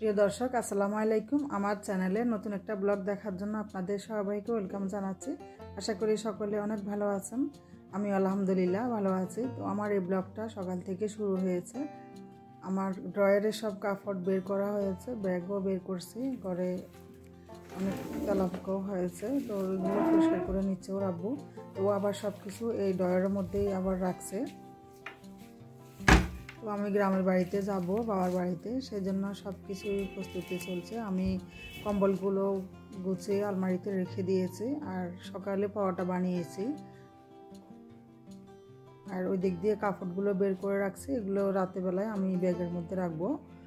প্রিয় দর্শক আসসালামু আলাইকুম। আমার চ্যানেলে নতুন একটা ব্লগ দেখার জন্য আপনাদের সবাইকে ওয়েলকাম জানাচ্ছি। আশা করি সকলে অনেক ভালো আছেন। আমি আলহামদুলিল্লাহ ভালো আছি। তো আমার এই ব্লগটা সকাল থেকে শুরু হয়েছে। আমার ড্রয়ারের সব কাপড় বের করা হয়েছে, ব্যাগও বের করছি, ঘরে অনেক তেলাপোকাও হয়েছে, তো ওইগুলো পরিষ্কার করে নিচ্ছে ওর আব্বু। তো আবার সব কিছু এই ড্রয়ারের মধ্যেই আবার রাখছে। তো আমি গ্রামের বাড়িতে যাব, বাবার বাড়িতে, সেই জন্য সব কিছুই প্রস্তুতি চলছে। আমি কম্বলগুলো গুছিয়ে আলমারিতে রেখে দিয়েছি, আর সকালে পরোটা বানিয়েছি, আর ওই দিক দিয়ে কাপড়গুলো বের করে রাখছি। এগুলো রাতেবেলায় আমি ব্যাগের মধ্যে রাখবো।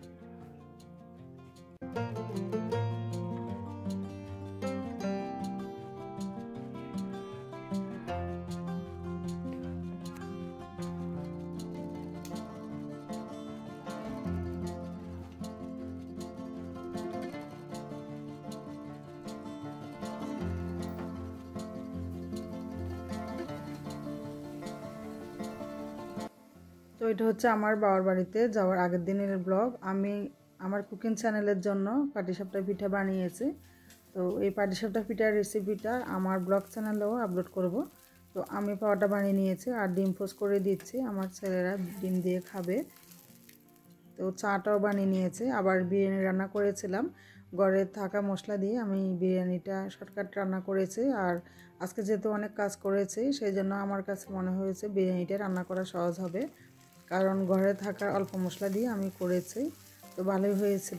তো এটা হচ্ছে আমার বাবার বাড়িতে যাওয়ার আগের দিনের ব্লগ। আমি আমার কুকিং চ্যানেলের জন্য পাটিসাপটা পিঠা বানিয়েছি। তো এই পাটিসাপটা পিঠার রেসিপিটা আমার ব্লগ চ্যানেলেও আপলোড করব। তো আমি পাওয়াটা বানিয়ে নিয়েছি আর ডিম পোচ করে দিচ্ছি, আমার ছেলেরা ডিম দিয়ে খাবে। তো চাটাও বানিয়ে নিয়েছে। আবার বিরিয়ানি রান্না করেছিলাম, ঘরে থাকা মশলা দিয়ে আমি বিরিয়ানিটা শর্টকাট রান্না করেছি। আর আজকে যেহেতু অনেক কাজ করেছি, সেই জন্য আমার কাছে মনে হয়েছে বিরিয়ানিটা রান্না করা সহজ হবে, কারণ ঘরে থাকা অল্প মশলা দিয়ে আমি করেছি। তো ভালোই হয়েছিল।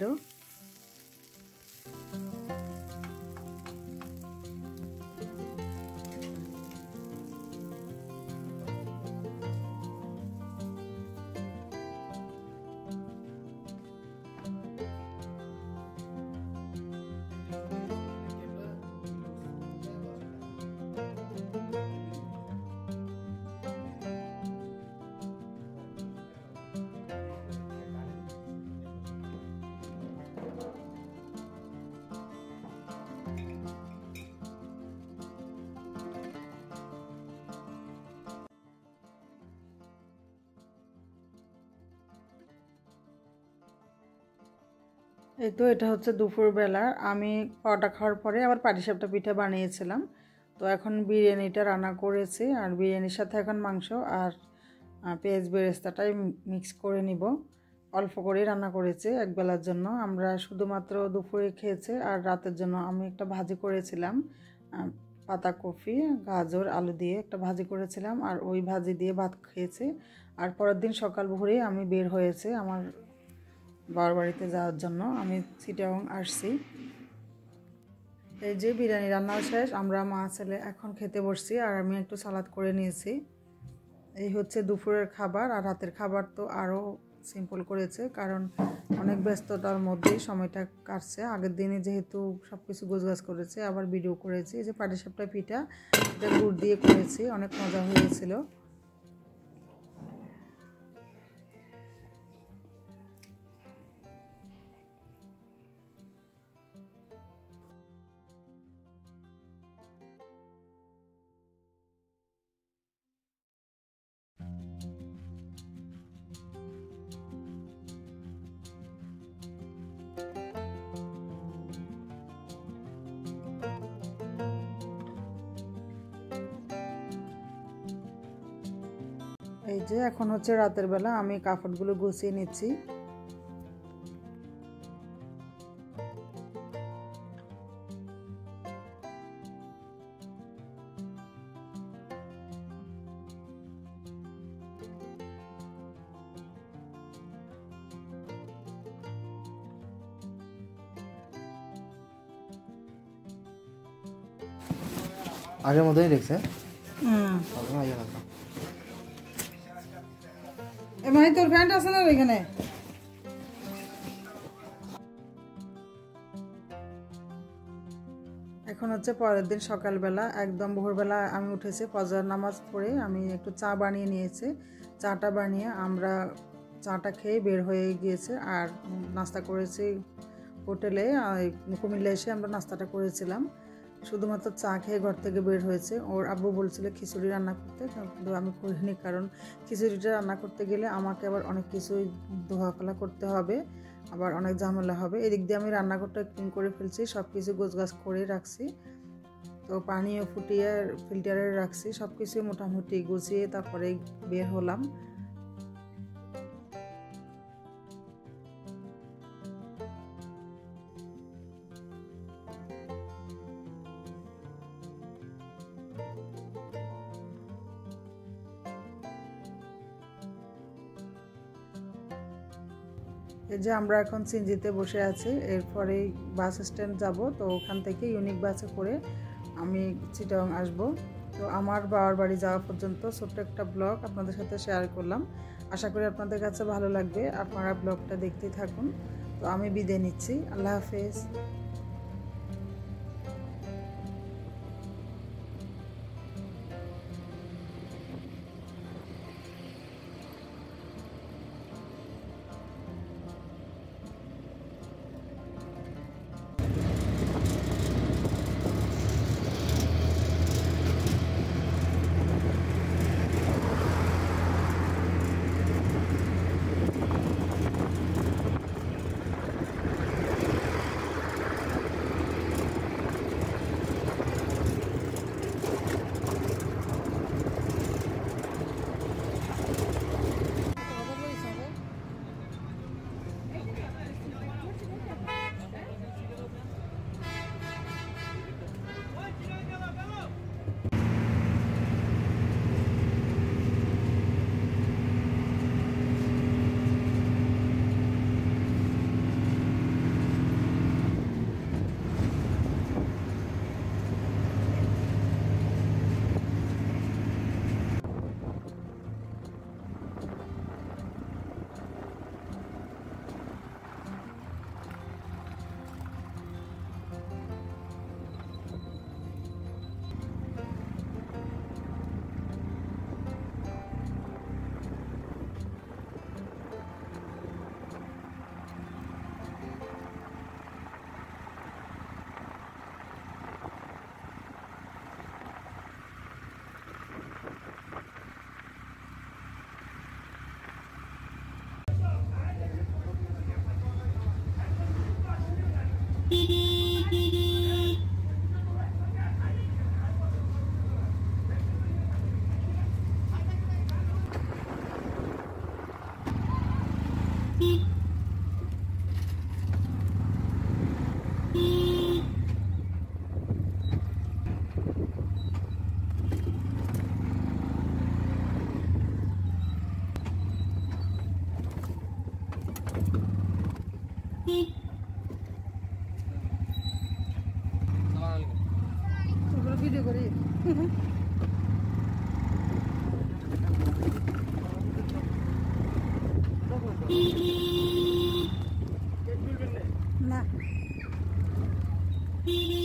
এই তো এটা হচ্ছে দুপুরবেলা। আমি পরোটা খাওয়ার পরে আবার পাটিসাপটা পিঠা বানিয়েছিলাম। তো এখন বিরিয়ানিটা রান্না করেছি, আর বিরিয়ানির সাথে এখন মাংস আর পেঁয়াজ বেরেস্তাটাই মিক্স করে নিব। অল্প করে রান্না করেছি একবেলার জন্য, আমরা শুধুমাত্র দুপুরে খেয়েছি। আর রাতের জন্য আমি একটা ভাজি করেছিলাম, পাতাকপি গাজর আলু দিয়ে একটা ভাজি করেছিলাম, আর ওই ভাজি দিয়ে ভাত খেয়েছি। আর পরের দিন সকাল ভোরে আমি বের হয়েছে আমার বাবার বাড়িতে যাওয়ার জন্য। আমি চিটাগং আসছি। এই যে বিরিয়ানি রান্না শেষ, আমরা মা ছেলে এখন খেতে বসছি, আর আমি একটু সালাদ করে নিয়েছি। এই হচ্ছে দুপুরের খাবার। আর রাতের খাবার তো আরও সিম্পল করেছে, কারণ অনেক ব্যস্ততার মধ্যেই সময়টা কাটছে। আগের দিনে যেহেতু সব কিছু গোছগাছ করেছে, আবার ভিডিও করেছি। এই যে পাটিসাপটা পিঠা, এটা গুড় দিয়ে করেছি, অনেক মজা হয়েছিল। এই যে এখন হচ্ছে রাতের বেলা, আমি কাপড়গুলো গুছিয়ে নিচ্ছি। আগের মতোই দেখছে। এমনি তোর প্যান্ট আছে না ওইখানে? এখন হচ্ছে পরের দিন সকালবেলা, একদম ভোরবেলা আমি উঠেছি। ফজর নামাজ পড়ে আমি একটু চা বানিয়ে নিয়েছি। চাটা বানিয়ে আমরা চাটা খেয়ে বের হয়ে গিয়েছে, আর নাস্তা করেছি হোটেলে। কুমিল্লা এসে আমরা নাস্তাটা করেছিলাম। শুধুমাত্র চা খেয়ে ঘর থেকে বের হয়েছে। ওর আব্বু বলছিল খিচুড়ি রান্না করতে, কিন্তু আমি করিনি, কারণ খিচুড়িটা রান্না করতে গেলে আমাকে আবার অনেক কিছুই ধোয়াফেলা করতে হবে। আবার অনেক ঝামেলা হবে। এদিক দিয়ে আমি রান্নাঘরটা ক্লিন করে ফেলছি, সব কিছু গোছগাছ করে রাখছি। তো পানিও ফুটিয়ে ফিল্টারে রাখছি, সব কিছু মোটামুটি গুছিয়ে তারপরে বের হলাম। এই যে আমরা এখন সিনজিতে বসে আছি, এরপরে বাস স্ট্যান্ড যাব। তো ওখান থেকে ইউনিক বাসে করে আমি চিটাগাং আসব। তো আমার বাবার বাড়ি যাওয়া পর্যন্ত ছোট্ট একটা ব্লগ আপনাদের সাথে শেয়ার করলাম। আশা করি আপনাদের কাছে ভালো লাগবে, আপনারা ব্লগটা দেখতেই থাকুন। তো আমি বিদায় নিচ্ছি, আল্লাহ হাফেজ। ভিডিও করি। না